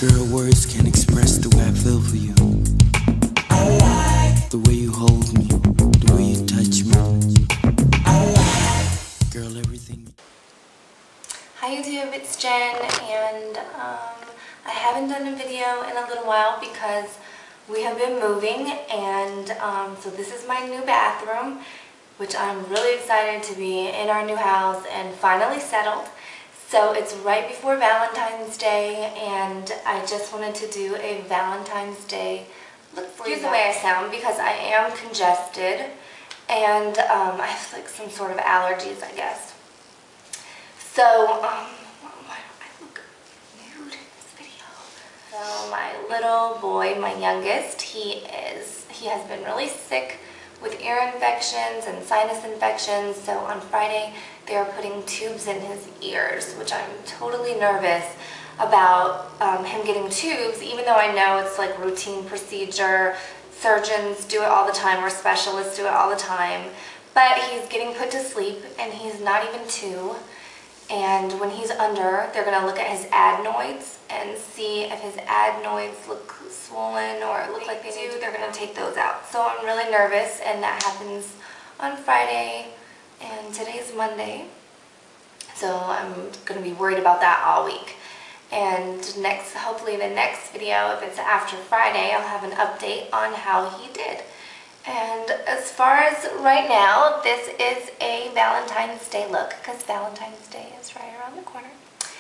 Girl, words can't express the way I feel for you. I like the way you hold me, the way you touch me. I like, girl, everything. Hi YouTube, it's Jen, and I haven't done a video in a little while because we have been moving, and so this is my new bathroom, which I'm really excited to be in our new house and finally settled. So it's right before Valentine's Day, and I just wanted to do a Valentine's Day look for you. Excuse the way I sound because I am congested, and I have like some sort of allergies, I guess. So, why don't I look nude in this video? So my little boy, my youngest, he has been really sick with ear infections and sinus infections. So on Friday, they are putting tubes in his ears, which I'm totally nervous about him getting tubes, even though I know it's like routine procedure. Surgeons do it all the time, or specialists do it all the time. But he's getting put to sleep, and he's not even 2. And when he's under, they're going to look at his adenoids and see if his adenoids look swollen or look like they do. They're going to take those out. So I'm really nervous, and that happens on Friday, and today's Monday. So I'm going to be worried about that all week. And hopefully the next video, if it's after Friday, I'll have an update on how he did. And as far as right now, this is a Valentine's Day look, because Valentine's Day is right around the corner.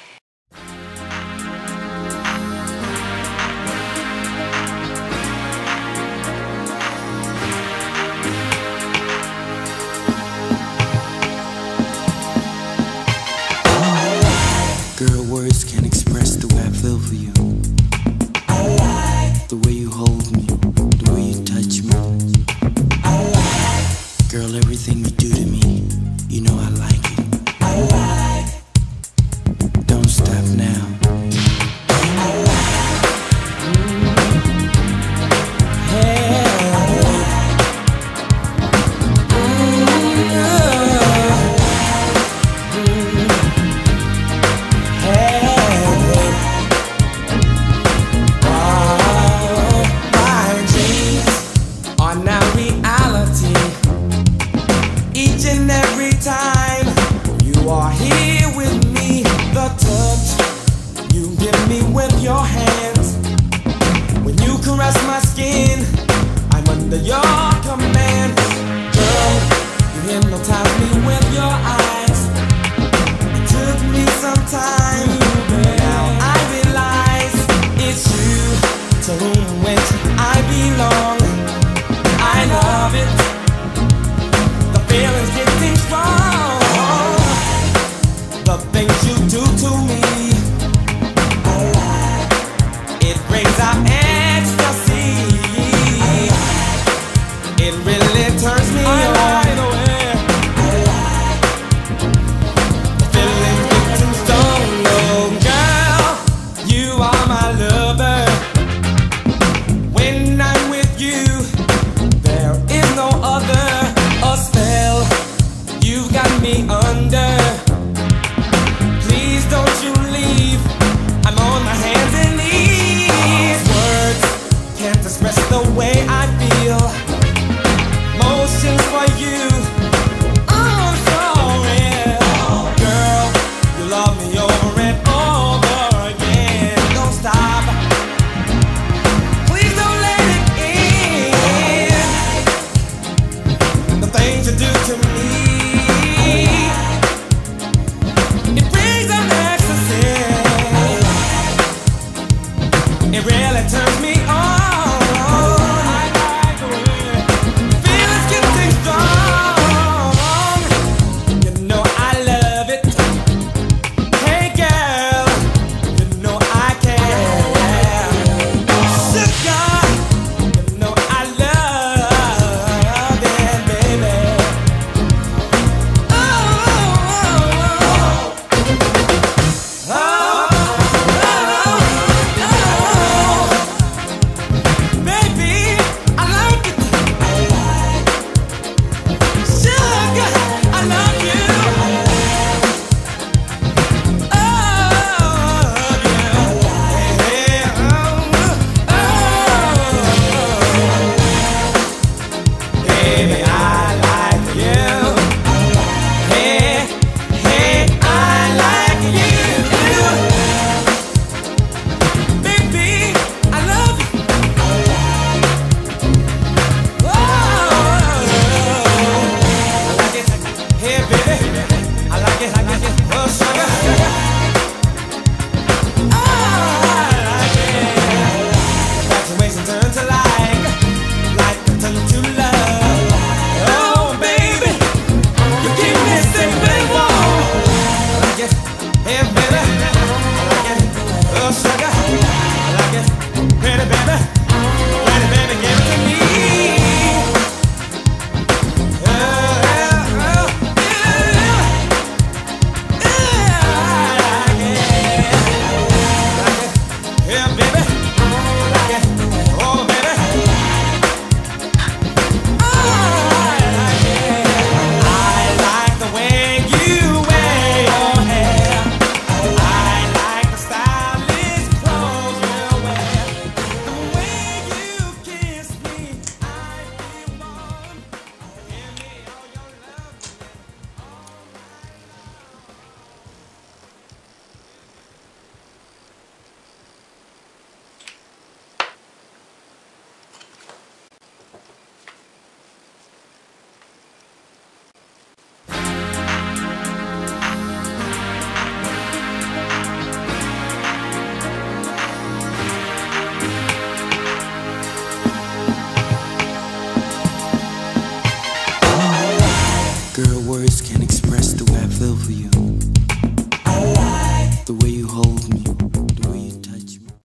Girl, words can't express the way I feel for you. I like the way you hold me, the way you touch me. Girl, everything you do to me, you know I like it. I like. Don't stop now. I like. Hey. My dreams are now reality. Each and every time you are here with me, the touch you give me with your hands, when you caress my skin, I'm under your command. Girl, you hypnotize me with your eyes. It took me some time, now I realize it's you to whom which I belong. I love it. Feelings getting strong. The things you do to me, it brings out ecstasy. It really turns me on. The feelings getting strong. Oh, girl, you are my lover. When I'm with you, there is no other. You've got me under. Please don't you leave. I'm on my hands and knees. Words can't express the way I feel. Motions for you, oh, so real. Girl, you love me over and over again. Don't stop. Please don't let it in. The things you do to me, it brings an ecstasy. It really turns me